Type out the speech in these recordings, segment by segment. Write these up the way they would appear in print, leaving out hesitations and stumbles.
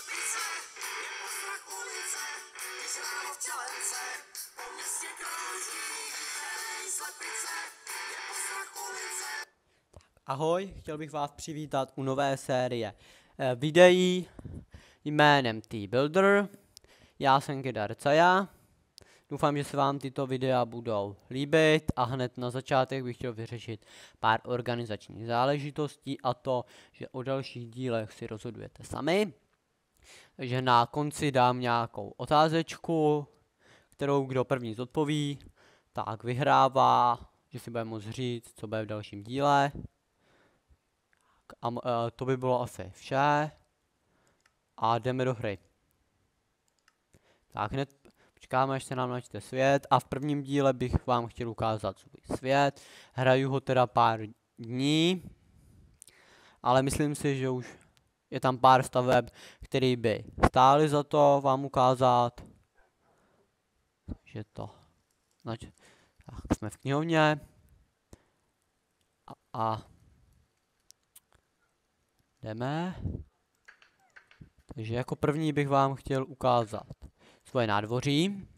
slepice, je postrach ulice, když ráno v čelence, po městě krouží, slepice, je postrach ulice. Ahoj, chtěl bych vás přivítat u nové série videí jménem T-Builder. Já jsem Kidar Caja. Doufám, že se vám tyto videa budou líbit a hned na začátek bych chtěl vyřešit pár organizačních záležitostí, a to, že o dalších dílech si rozhodujete sami. Takže na konci dám nějakou otázečku, kterou kdo první zodpoví, tak vyhrává, že si bude moct říct, co bude v dalším díle. A to by bylo asi vše. A jdeme do hry. Tak hned počkáme, až se nám načte svět. A v prvním díle bych vám chtěl ukázat svůj svět. Hraju ho teda pár dní. Ale myslím si, že už je tam pár staveb, které by stály za to vám ukázat. Takže to. Tak jsme v knihovně. A jdeme. Takže jako první bych vám chtěl ukázat svoje nádvoří.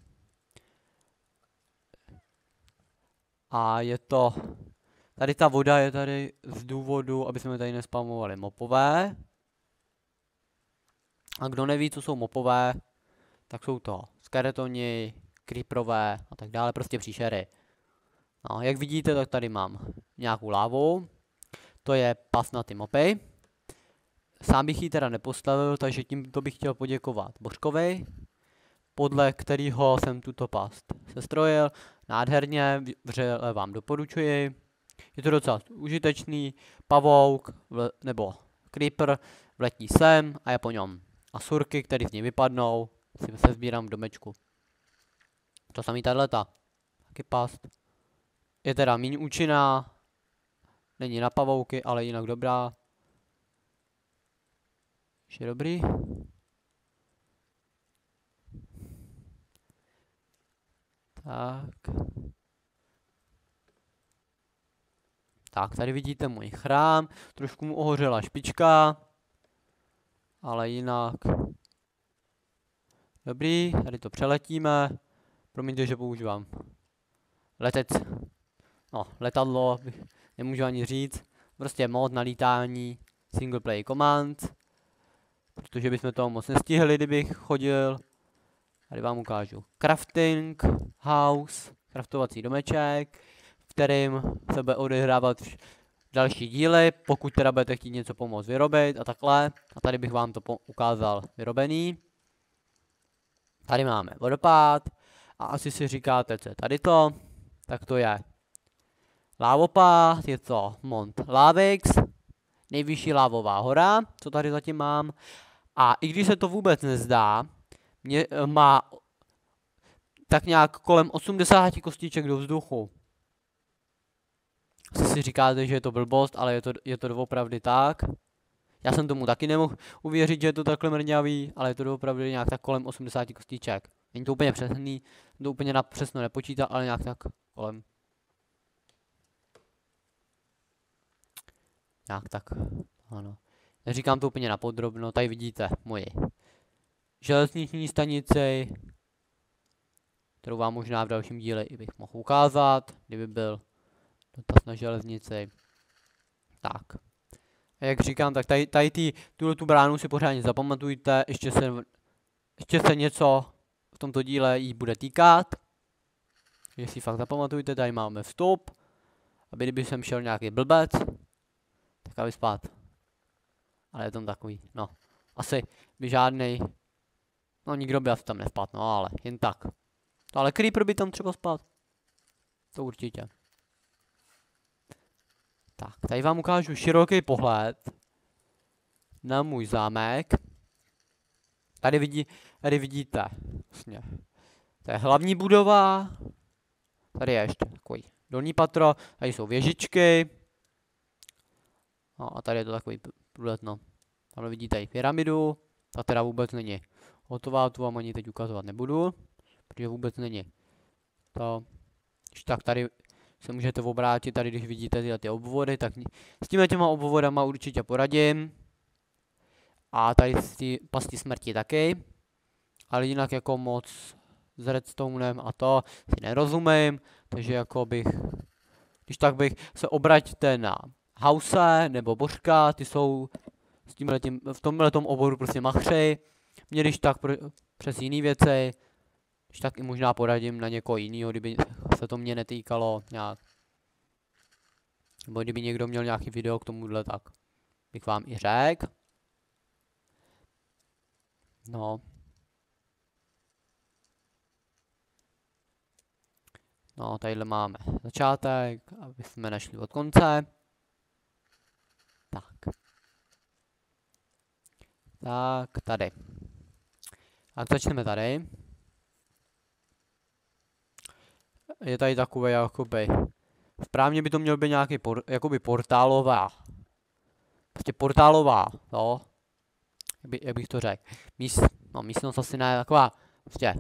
A je to... Tady ta voda je tady z důvodu, aby jsme tady nespamovali mopové. A kdo neví, co jsou mopové, tak jsou to skeletoni, creeperové a tak dále, prostě příšery. No, jak vidíte, tak tady mám nějakou lávu. To je pas na ty mopy. Sám bych ji teda nepostavil, takže tímto bych chtěl poděkovat Božkovi, podle kterého jsem tuto past sestrojil. Nádherně, vřele vám doporučuji. Je to docela užitečný pavouk nebo creeper vletí sem a je po něm. A surky, které z ní vypadnou, si se sbírám v domečku. To samý tato. Taky past. Je teda méně účinná. Není na pavouky, ale jinak dobrá. Je dobrý. Tak. Tak, tady vidíte můj chrám. Trošku mu ohořela špička. Ale jinak. Dobrý, tady to přeletíme. Promiňte, že používám letec. No, letadlo, nemůžu ani říct. Prostě mod na lítání. Single play command. Protože bychom toho moc nestihli, kdybych chodil. Tady vám ukážu. Crafting house, craftovací domeček, v kterým se bude odehrávat další díly, pokud teda budete chtít něco pomoct vyrobit a takhle. A tady bych vám to ukázal vyrobený. Tady máme vodopád a asi si říkáte, co je tady to. Tak to je lávopád, je to Mont Lavix, nejvyšší lávová hora, co tady zatím mám. A i když se to vůbec nezdá, má tak nějak kolem 80 kostiček do vzduchu. Asi si říkáte, že je to blbost, ale je to doopravdy tak. Já jsem tomu taky nemohl uvěřit, že je to takhle mrňavý, ale je to doopravdy nějak tak kolem 80 kostiček. Není to úplně přesný, to úplně přesno nepočítá, ale nějak tak kolem. Nějak tak, ano. Neříkám to úplně napodrobno, tady vidíte moji železniční stanici, kterou vám možná v dalším díle i bych mohl ukázat, kdyby byl dotaz na železnici. Tak. A jak říkám, tak tady tu bránu si pořádně zapamatujte, ještě se něco v tomto díle jí bude týkat. Jestli fakt zapamatujte, tady máme vstup, aby kdyby sem šel nějaký blbec, tak aby spát. Ale je tam takový, no, asi by žádnej, no nikdo by asi tam nespát, no ale jen tak. Ale creeper by tam třeba spát. To určitě. Tak, tady vám ukážu široký pohled na můj zámek. Tady vidíte, vlastně, to je hlavní budova. Tady je ještě takový dolní patro, tady jsou věžičky. No a tady je to takový průlet, no. Tam vidíte i pyramidu, ta teda vůbec není hotová, tu vám ani teď ukazovat nebudu, protože vůbec není. To, tak tady se můžete obrátit, tady když vidíte ty obvody, tak s těma obvodama určitě poradím. A tady z té pasti smrti taky. Ale jinak jako moc s redstonem a to si nerozumím, takže jako bych, když tak bych se obraťte na Hause nebo Božka, ty jsou s tímhletím, v tomhletom oboru prostě machři. Mě když tak přes jiné věci, když tak i možná poradím na někoho jiného, kdyby se to mě netýkalo nějak. Nebo kdyby někdo měl nějaký video k tomuhle, tak bych vám i řekl. No. No, tadyhle máme začátek, aby jsme nešli od konce. Tak. Tak, tady. Tak začneme tady. Je tady takové jakoby, správně by to mělo být nějaký jakoby portálová. Prostě portálová, no. Jak bych to řekl. Místnost asi ne, taková, prostě.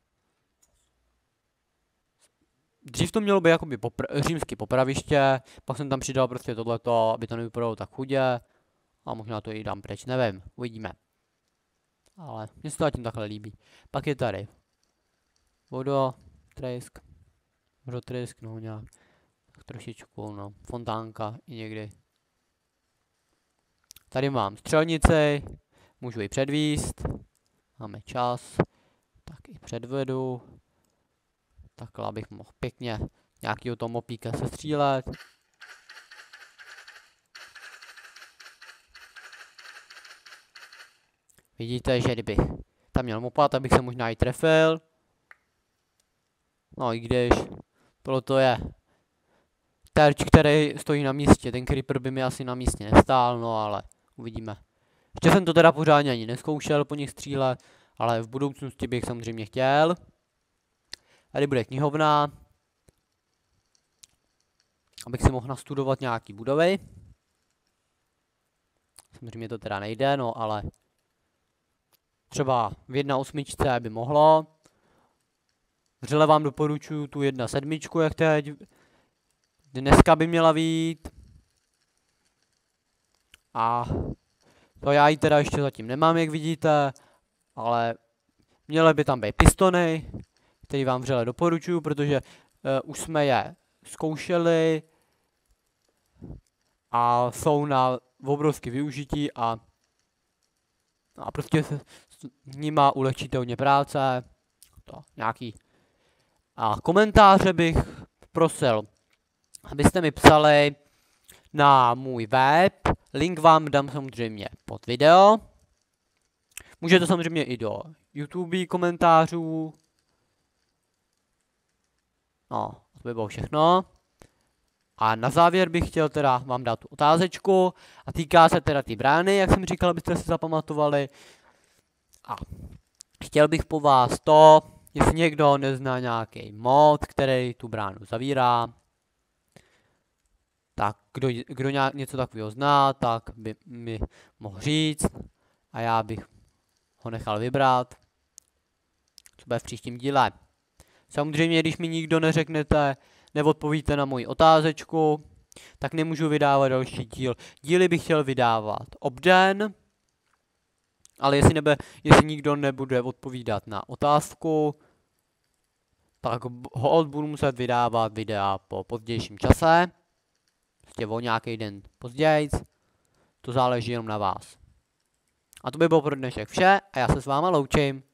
Dřív to mělo být jakoby římský popraviště, pak jsem tam přidal prostě tohleto, aby to nevypadalo tak chudě. A možná to i dám pryč, nevím, uvidíme. Ale mně se to zatím takhle líbí. Pak je tady vodotrysk, no nějak, tak trošičku, no, fontánka i někdy. Tady mám střelnici, můžu ji předvíst, máme čas, tak i předvedu. Takhle bych mohl pěkně nějakýho toho mopíka sestřílet. Vidíte, že kdybych tam měl mopa, tak bych se možná i trefil. No i když tohle to je terč, který stojí na místě, ten creeper by mi asi na místě nestál, no ale uvidíme. Ještě jsem to teda pořádně ani neskoušel po nich střílet, ale v budoucnosti bych samozřejmě chtěl. Tady bude knihovna, abych si mohl nastudovat nějaký budovy. Samozřejmě to teda nejde, no ale třeba v 1.8 by mohlo. Vřele vám doporučuji tu 1.7, jak teď. Dneska by měla být. A to já ji teda ještě zatím nemám, jak vidíte, ale měly by tam být pistony, který vám vřele doporučuji, protože už jsme je zkoušeli a jsou na obrovské využití a prostě s nima ulehčíte hodně práce. To nějaký. A komentáře bych prosil, abyste mi psali na můj web, link vám dám samozřejmě pod video. Můžete samozřejmě i do YouTube komentářů. No, to by bylo všechno. A na závěr bych chtěl teda vám dát tu otázečku a týká se teda ty brány, jak jsem říkal, abyste si zapamatovali. A chtěl bych po vás to, jestli někdo nezná nějaký mod, který tu bránu zavírá, tak kdo něco takového zná, tak by mi mohl říct a já bych ho nechal vybrat, co bude v příštím díle. Samozřejmě, když mi nikdo neřeknete, neodpovíte na moji otázečku, tak nemůžu vydávat další díl. Díly bych chtěl vydávat obden, ale jestli nikdo nebude odpovídat na otázku, tak budu muset vydávat videa po pozdějším čase. Prostě o nějaký den později. To záleží jenom na vás. A to by bylo pro dnešek vše a já se s váma loučím.